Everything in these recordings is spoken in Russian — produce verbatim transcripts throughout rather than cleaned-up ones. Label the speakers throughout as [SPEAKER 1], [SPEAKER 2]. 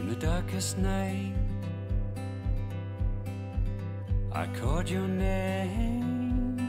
[SPEAKER 1] In the darkest night, I called your name.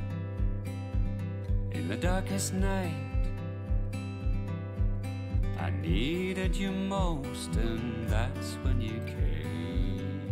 [SPEAKER 1] In the darkest night, I needed you most, and that's when you came.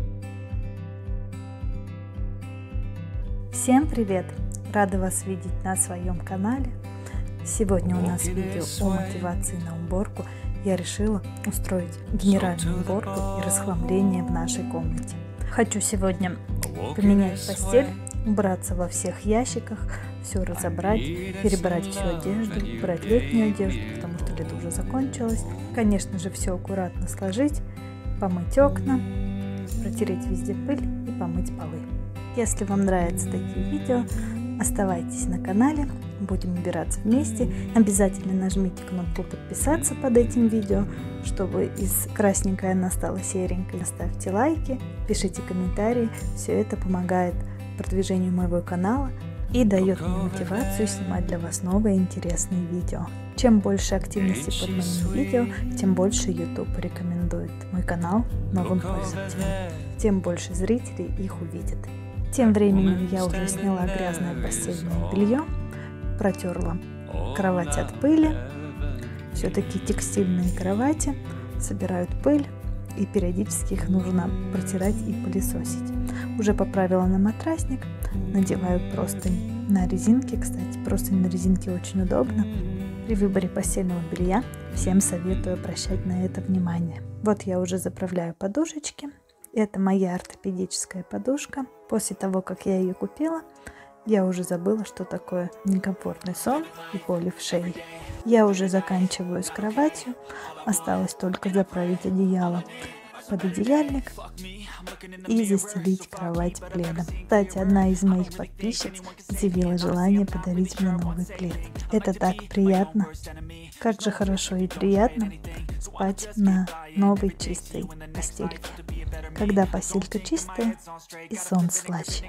[SPEAKER 2] Всем привет! Рада вас видеть на своем канале. Сегодня у нас видео о мотивации на уборку. Я решила устроить генеральную уборку и расхламление в нашей комнате. Хочу сегодня поменять постель, убраться во всех ящиках, все разобрать, перебрать всю одежду, убрать летнюю одежду, потому что лето уже закончилось. Конечно же, все аккуратно сложить, помыть окна, протереть везде пыль и помыть полы. Если вам нравятся такие видео, оставайтесь на канале, будем убираться вместе. Обязательно нажмите кнопку подписаться под этим видео, чтобы из красненькой она стала серенькой. Ставьте лайки, пишите комментарии, все это помогает продвижению моего канала и дает мне мотивацию снимать для вас новые интересные видео. Чем больше активности под моими видео, тем больше YouTube рекомендует мой канал новым пользователям, тем больше зрителей их увидят. Тем временем я уже сняла грязное постельное белье, протерла кровать от пыли. Все-таки текстильные кровати собирают пыль, и периодически их нужно протирать и пылесосить. Уже поправила на матрасник, надеваю простынь на резинке. Кстати, простынь на резинке очень удобно. При выборе постельного белья всем советую обращать на это внимание. Вот я уже заправляю подушечки. Это моя ортопедическая подушка. После того, как я ее купила, я уже забыла, что такое некомфортный сон и боли в шее. Я уже заканчиваю с кроватью. Осталось только заправить одеяло под одеяльник и застелить кровать пледом. Кстати, одна из моих подписчиц изъявила желание подарить мне новый плед. Это так приятно. Как же хорошо и приятно спать на новой чистой постельке. Когда постелька чистая и сон слаще.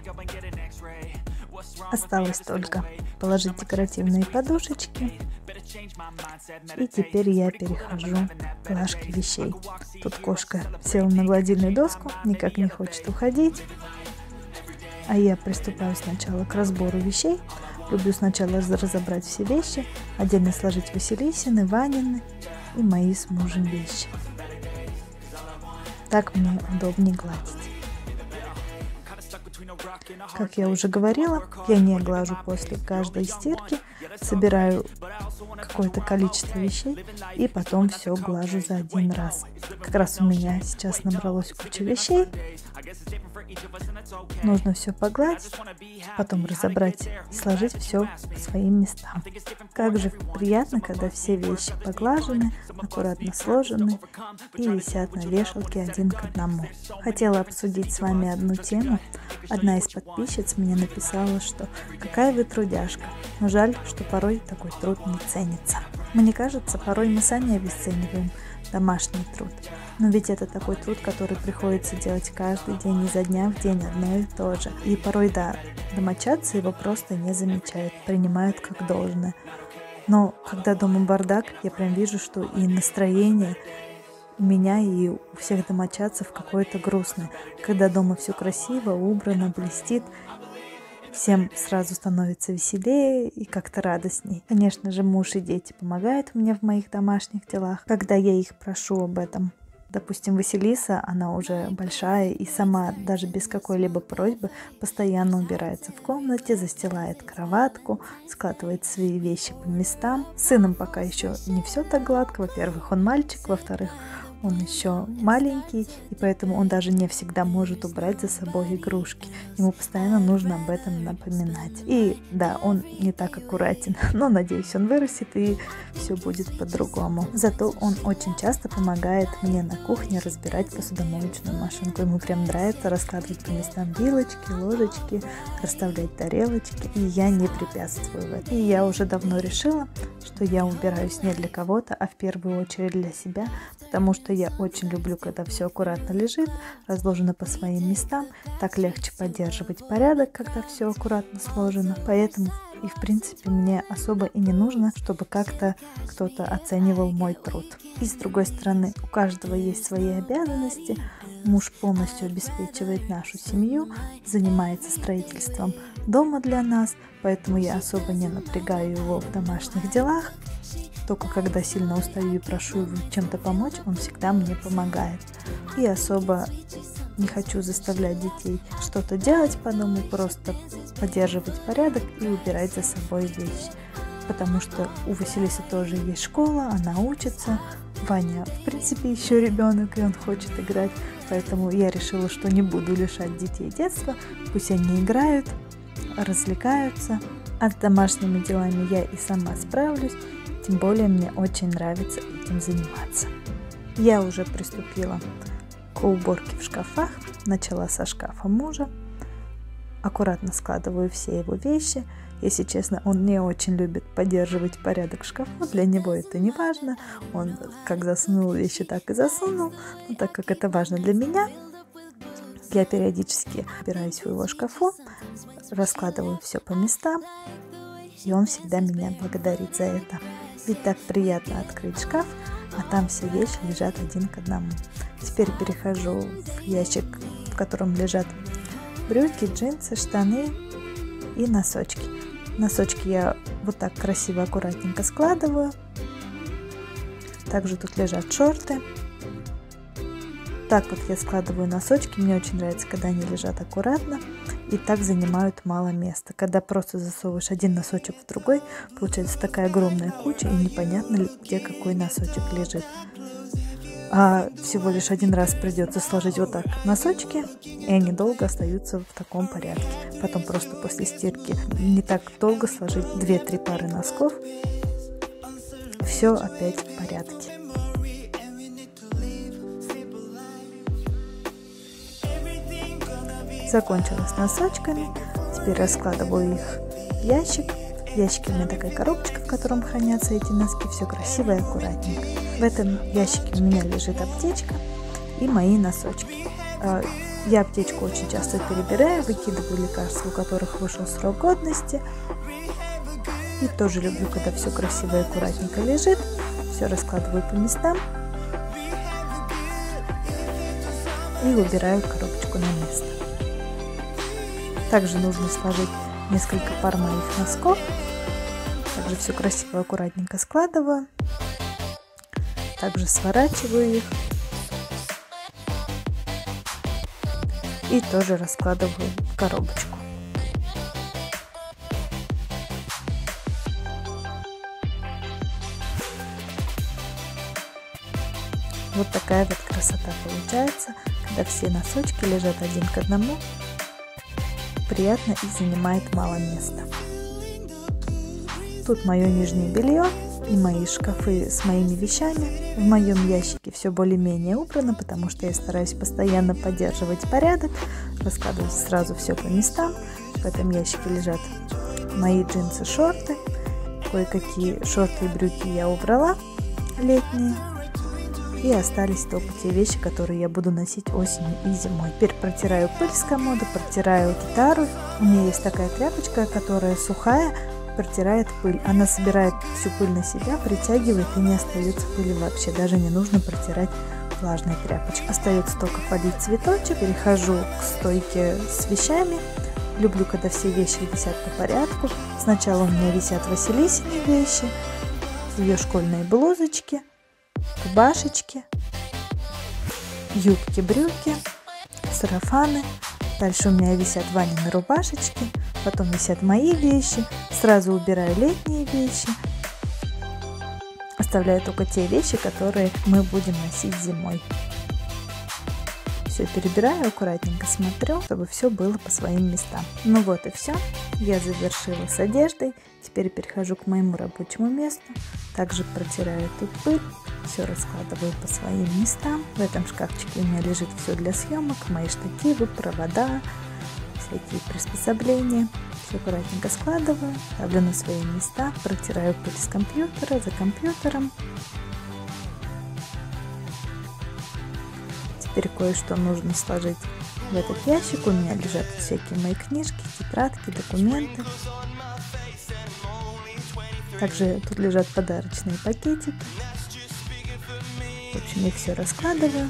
[SPEAKER 2] Осталось только положить декоративные подушечки. И теперь я перехожу к глажке вещей. Тут кошка села на гладильную доску, никак не хочет уходить. А я приступаю сначала к разбору вещей. Люблю сначала разобрать все вещи, отдельно сложить Василисины, Ванины и мои с мужем вещи. Так мне удобнее гладить. Как я уже говорила, я не глажу после каждой стирки, собираю какое-то количество вещей и потом все глажу за один раз. Как раз у меня сейчас набралось куча вещей. Нужно все погладить, потом разобрать и сложить все по своим местам. Как же приятно, когда все вещи поглажены, аккуратно сложены и висят на вешалке один к одному. Хотела обсудить с вами одну тему. Одна из подписчиц мне написала, что какая вы трудяжка, но жаль, что порой такой труд не ценится. Мне кажется, порой мы сами обесцениваем домашний труд. Но ведь это такой труд, который приходится делать каждый день, изо дня в день одно и то же. И порой, да, домочадцы его просто не замечают, принимают как должное. Но когда дома бардак, я прям вижу, что и настроение у меня и у всех домочадцев какое-то грустное. Когда дома все красиво, убрано, блестит, всем сразу становится веселее и как-то радостней. Конечно же, муж и дети помогают мне в моих домашних делах, когда я их прошу об этом. Допустим, Василиса, она уже большая и сама, даже без какой-либо просьбы, постоянно убирается в комнате, застилает кроватку, складывает свои вещи по местам. С сыном пока еще не все так гладко. Во-первых, он мальчик, во-вторых, он еще маленький, и поэтому он даже не всегда может убрать за собой игрушки. Ему постоянно нужно об этом напоминать. И да, он не так аккуратен, но надеюсь, он вырастет и все будет по-другому. Зато он очень часто помогает мне на кухне разбирать посудомоечную машинку. Ему прям нравится раскладывать по местам вилочки, ложечки, расставлять тарелочки, и я не препятствую в этом. И я уже давно решила, что я убираюсь не для кого-то, а в первую очередь для себя, потому что я очень люблю, когда все аккуратно лежит, разложено по своим местам. Так легче поддерживать порядок, когда все аккуратно сложено. Поэтому и в принципе мне особо и не нужно, чтобы как-то кто-то оценивал мой труд. И с другой стороны, у каждого есть свои обязанности. Муж полностью обеспечивает нашу семью, занимается строительством дома для нас, поэтому я особо не напрягаю его в домашних делах. Только когда сильно устаю и прошу его чем-то помочь, он всегда мне помогает. И особо не хочу заставлять детей что-то делать по дому, просто поддерживать порядок и убирать за собой вещи. Потому что у Василисы тоже есть школа, она учится. Ваня, в принципе, еще ребенок, и он хочет играть. Поэтому я решила, что не буду лишать детей детства. Пусть они играют, развлекаются. А с домашними делами я и сама справлюсь. Тем более мне очень нравится этим заниматься. Я уже приступила к уборке в шкафах. Начала со шкафа мужа. Аккуратно складываю все его вещи. Если честно, он не очень любит поддерживать порядок в шкафу. Для него это не важно. Он как засунул вещи, так и засунул. Но так как это важно для меня, я периодически убираюсь в его шкафу, раскладываю все по местам. И он всегда меня благодарит за это. Ведь так приятно открыть шкаф, а там все вещи лежат один к одному. Теперь перехожу в ящик, в котором лежат брюки, джинсы, штаны и носочки. Носочки я вот так красиво, аккуратненько складываю. Также тут лежат шорты. Так вот я складываю носочки. Мне очень нравится, когда они лежат аккуратно и так занимают мало места. Когда просто засовываешь один носочек в другой, получается такая огромная куча, и непонятно ли, где какой носочек лежит. А всего лишь один раз придется сложить вот так носочки, и они долго остаются в таком порядке. Потом просто после стирки не так долго сложить две-три пары носков. Все опять в порядке. Закончила с носочками. Теперь раскладываю их в ящик. В ящике у меня такая коробочка, в котором хранятся эти носки. Все красиво и аккуратненько. В этом ящике у меня лежит аптечка и мои носочки. Я аптечку очень часто перебираю, выкидываю лекарства, у которых вышел срок годности. И тоже люблю, когда все красиво и аккуратненько лежит. Все раскладываю по местам. И убираю коробочку на место. Также нужно сложить несколько пар моих носков. Также все красиво и аккуратненько складываю. Также сворачиваю их. И тоже раскладываю в коробочку. Вот такая вот красота получается, когда все носочки лежат один к одному. Приятно и занимает мало места. Тут мое нижнее белье и мои шкафы с моими вещами. В моем ящике все более-менее убрано, потому что я стараюсь постоянно поддерживать порядок, раскладывать сразу все по местам. В этом ящике лежат мои джинсы, шорты. Кое-какие шорты и брюки я убрала, летние. И остались только те вещи, которые я буду носить осенью и зимой. Теперь протираю пыль с комода, протираю гитару. У меня есть такая тряпочка, которая сухая, протирает пыль. Она собирает всю пыль на себя, притягивает, и не остается пыли вообще. Даже не нужно протирать влажной тряпочкой. Остается только полить цветочек. Перехожу к стойке с вещами. Люблю, когда все вещи висят по порядку. Сначала у меня висят Василисины вещи, ее школьные блузочки, рубашечки, юбки, брюки, сарафаны. Дальше у меня висят Ванины рубашечки, потом висят мои вещи. Сразу убираю летние вещи. Оставляю только те вещи, которые мы будем носить зимой. Все перебираю, аккуратненько смотрю, чтобы все было по своим местам. Ну вот и все. Я завершила с одеждой. Теперь перехожу к моему рабочему месту. Также протираю тут пыль. Все раскладываю по своим местам. В этом шкафчике у меня лежит все для съемок. Мои штативы, провода, всякие приспособления. Все аккуратненько складываю. Ставлю на свои места. Протираю пыль с компьютера, за компьютером. Теперь кое-что нужно сложить в этот ящик у меня лежат всякие мои книжки, тетрадки, документы. Также тут лежат подарочные пакетики. В общем, я все раскладываю,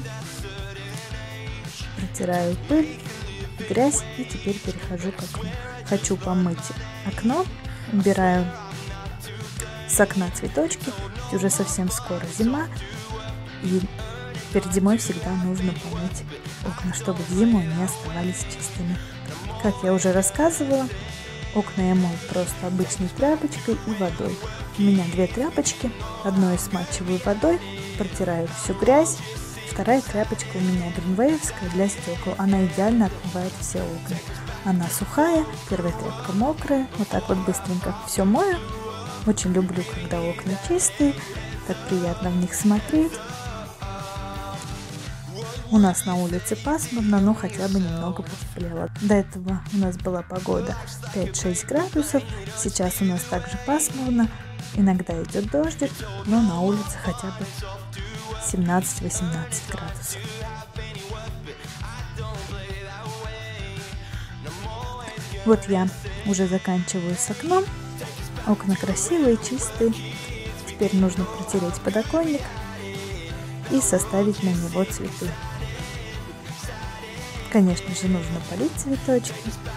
[SPEAKER 2] протираю пыль, грязь и теперь перехожу к окну. Хочу помыть окно, убираю с окна цветочки, ведь уже совсем скоро зима, и перед зимой всегда нужно помыть окна, чтобы зимой не оставались чистыми. Как я уже рассказывала, окна я мою просто обычной тряпочкой и водой. У меня две тряпочки, одну я смачиваю водой, протираю всю грязь, вторая тряпочка у меня гринвеевская для стекол, она идеально отмывает все окна. Она сухая, первая тряпка мокрая, вот так вот быстренько все мою. Очень люблю, когда окна чистые, так приятно в них смотреть. У нас на улице пасмурно, но хотя бы немного потеплело. До этого у нас была погода пять-шесть градусов, сейчас у нас также пасмурно, иногда идет дождик, но на улице хотя бы семнадцать-восемнадцать градусов. Вот я уже заканчиваю с окном. Окна красивые, чистые. Теперь нужно протереть подоконник и составить на него цветы. Конечно же, нужно полить цветочки.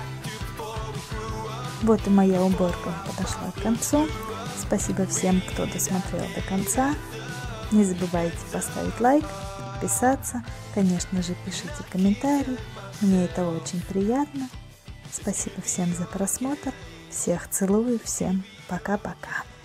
[SPEAKER 2] Вот и моя уборка подошла к концу. Спасибо всем, кто досмотрел до конца. Не забывайте поставить лайк, подписаться. Конечно же, пишите комментарии. Мне это очень приятно. Спасибо всем за просмотр. Всех целую. Всем пока-пока.